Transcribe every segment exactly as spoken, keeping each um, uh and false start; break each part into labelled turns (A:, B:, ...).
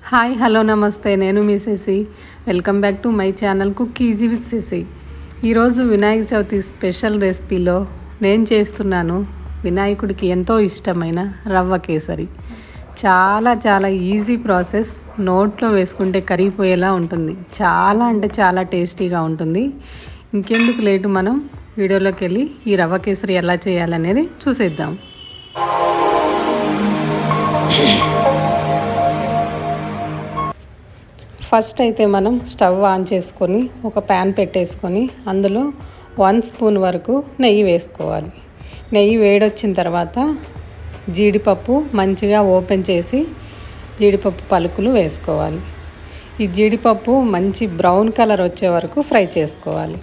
A: Hi hello నమస్తే నేను మీ Shashi welcome back to my channel cook easy with Shashi. ఈరోజు వినాయక చవితి స్పెషల్ రెసిపీలో నేను చేస్తున్నాను వినాయకుడికి ఎంతో ఇష్టమైన రవ్వ కేసరి. చాలా చాలా ఈజీ ప్రాసెస్, నోట్లో వేసుకుంటే కరిగిపోయేలా ఉంటుంది. చాలా అంటే చాలా టేస్టీగా ఉంటుంది. ఇంకెందుకు లేటు, మనం వీడియోలోకి వెళ్ళి ఈ రవ్వ కేసరి ఎలా చేయాలనేది చూసేద్దాం. ఫస్ట్ అయితే మనం స్టవ్ ఆన్ చేసుకొని ఒక ప్యాన్ పెట్టేసుకొని అందులో వన్ స్పూన్ వరకు నెయ్యి వేసుకోవాలి. నెయ్యి వేడొచ్చిన తర్వాత జీడిపప్పు మంచిగా ఓపెన్ చేసి జీడిపప్పు పలుకులు వేసుకోవాలి. ఈ జీడిపప్పు మంచి బ్రౌన్ కలర్ వచ్చే వరకు ఫ్రై చేసుకోవాలి.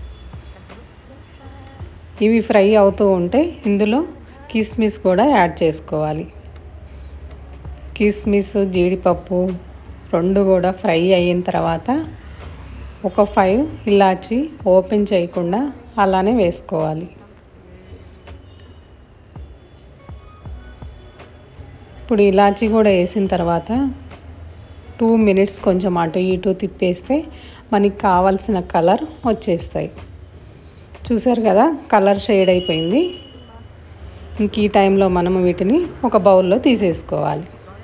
A: ఇవి ఫ్రై అవుతూ ఉంటే ఇందులో కిస్మిస్ కూడా యాడ్ చేసుకోవాలి. కిస్మిస్ జీడిపప్పు రెండు కూడా ఫ్రై అయిన తర్వాత ఒక ఫైవ్ ఇలాచి ఓపెన్ చేయకుండా అలానే వేసుకోవాలి. ఇప్పుడు ఇలాచి కూడా వేసిన తర్వాత టూ మినిట్స్ కొంచెం అటు ఇటు తిప్పేస్తే మనకి కావాల్సిన కలర్ వచ్చేస్తాయి. చూసారు కదా, కలర్ షేడ్ అయిపోయింది. ఇంక ఈ టైంలో మనం వీటిని ఒక బౌల్లో తీసేసుకోవాలి.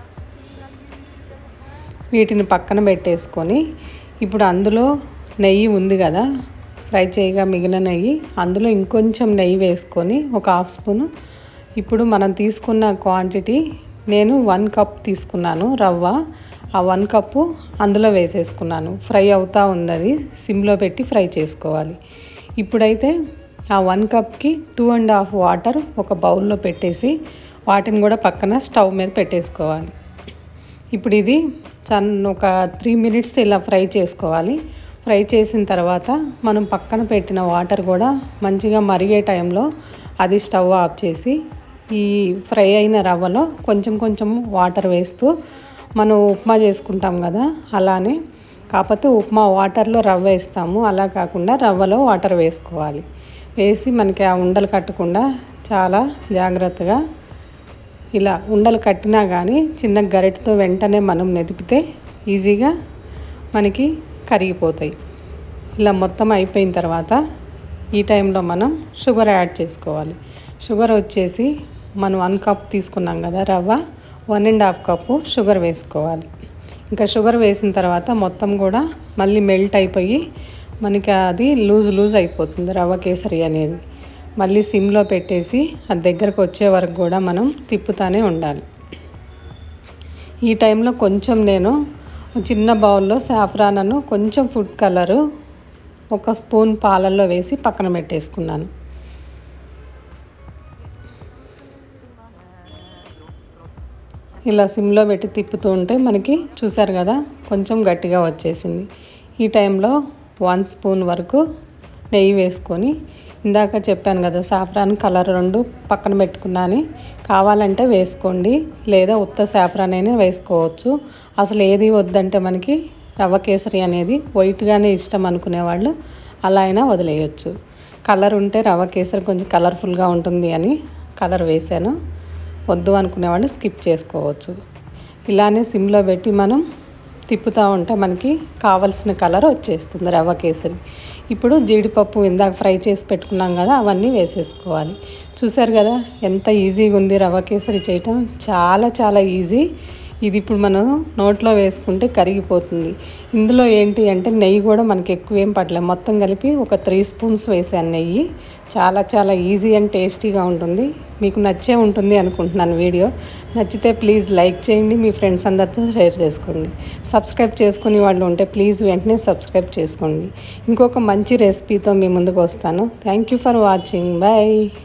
A: వీటిని పక్కన పెట్టేసుకొని ఇప్పుడు అందులో నెయ్యి ఉంది కదా, ఫ్రై చేయగా మిగిలిన నెయ్యి, అందులో ఇంకొంచెం నెయ్యి వేసుకొని ఒక హాఫ్ స్పూను. ఇప్పుడు మనం తీసుకున్న క్వాంటిటీ, నేను వన్ కప్ తీసుకున్నాను రవ్వ, ఆ వన్ కప్పు అందులో వేసేసుకున్నాను. ఫ్రై అవుతూ ఉంది, అది సిమ్లో పెట్టి ఫ్రై చేసుకోవాలి. ఇప్పుడైతే ఆ వన్ కప్కి టూ అండ్ హాఫ్ వాటర్ ఒక బౌల్లో పెట్టేసి వాటిని కూడా పక్కన స్టవ్ మీద పెట్టేసుకోవాలి. ఇప్పుడు ఇది సన్న ఒక త్రీ మినిట్స్ ఇలా ఫ్రై చేసుకోవాలి. ఫ్రై చేసిన తర్వాత మనం పక్కన పెట్టిన వాటర్ కూడా మంచిగా మరిగే టైంలో అది స్టవ్ ఆఫ్ చేసి ఈ ఫ్రై అయిన రవ్వలో కొంచెం కొంచెం వాటర్ వేస్తూ మనం ఉప్మా చేసుకుంటాం కదా అలానే, కాకపోతే ఉప్మా వాటర్లో రవ్వ వేస్తాము, అలా కాకుండా రవ్వలో వాటర్ వేసుకోవాలి. వేసి మనకి ఆ ఉండలు కట్టకుండా చాలా జాగ్రత్తగా ఇలా ఉండలు కట్టినా కానీ చిన్న గరిటతో వెంటనే మనం మెదిపితే ఈజీగా మనకి కరిగిపోతాయి. ఇలా మొత్తం అయిపోయిన తర్వాత ఈ టైంలో మనం షుగర్ యాడ్ చేసుకోవాలి. షుగర్ వచ్చేసి మనం వన్ కప్ తీసుకున్నాం కదా రవ్వ, one and half cup sugar వేసుకోవాలి. ఇంకా షుగర్ వేసిన తర్వాత మొత్తం కూడా మళ్ళీ మెల్ట్ అయిపోయి మనకి అది లూజ్ లూజ్ అయిపోతుంది రవ్వ కేసరి అనేది. మళ్ళీ సిమ్లో పెట్టేసి అది దగ్గరకు వచ్చే వరకు కూడా మనం తిప్పుతానే ఉండాలి. ఈ టైంలో కొంచెం నేను చిన్న బౌల్లో సాఫ్రానను కొంచెం ఫుడ్ కలరు ఒక స్పూన్ పాలల్లో వేసి పక్కన పెట్టేసుకున్నాను. ఇలా సిమ్లో పెట్టి తిప్పుతూ ఉంటే మనకి చూసారు కదా కొంచెం గట్టిగా వచ్చేసింది. ఈ టైంలో వన్ స్పూన్ వరకు నెయ్యి వేసుకొని, ఇందాక చెప్పాను కదా సాఫ్రాన్ కలర్ రెండు పక్కన పెట్టుకున్నాను, కావాలంటే వేసుకోండి లేదా ఉత్త సాఫ్రాన్ అయినా వేసుకోవచ్చు. అసలు ఏది వద్దంటే మనకి రవ్వ కేసరి అనేది వైట్గానే ఇష్టం అనుకునేవాళ్ళు అలా అయినా వదిలేయచ్చు. కలర్ ఉంటే రవ్వ కేసరి కొంచెం కలర్ఫుల్గా ఉంటుంది అని కలర్ వేసాను, వద్దు అనుకునేవాళ్ళు స్కిప్ చేసుకోవచ్చు. ఇలానే సిమ్లో పెట్టి మనం తిప్పుతూ ఉంటే మనకి కావలసిన కలర్ వచ్చేస్తుంది రవ్వ కేసరి. ఇప్పుడు జీడిపప్పు ఇందాక ఫ్రై చేసి పెట్టుకున్నాం కదా అవన్నీ వేసేసుకోవాలి. చూసారు కదా ఎంత ఈజీగా ఉంది రవ్వ కేసరి చేయటం, చాలా చాలా ఈజీ. ఇది ఇప్పుడు మనం నోట్లో వేసుకుంటే కరిగిపోతుంది. ఇందులో ఏంటి అంటే నెయ్యి కూడా మనకి ఎక్కువ ఏం పడలేదు, మొత్తం కలిపి ఒక త్రీ స్పూన్స్ వేసాను నెయ్యి. చాలా చాలా ఈజీ అండ్ టేస్టీగా ఉంటుంది. మీకు నచ్చే ఉంటుంది అనుకుంటున్నాను. వీడియో నచ్చితే ప్లీజ్ లైక్ చేయండి, మీ ఫ్రెండ్స్ అందరితో షేర్ చేసుకోండి. సబ్స్క్రైబ్ చేసుకునే వాళ్ళు ఉంటే ప్లీజ్ వెంటనే సబ్స్క్రైబ్ చేసుకోండి. ఇంకొక మంచి రెసిపీతో మీ ముందుకు వస్తాను. Thank you for watching. Bye.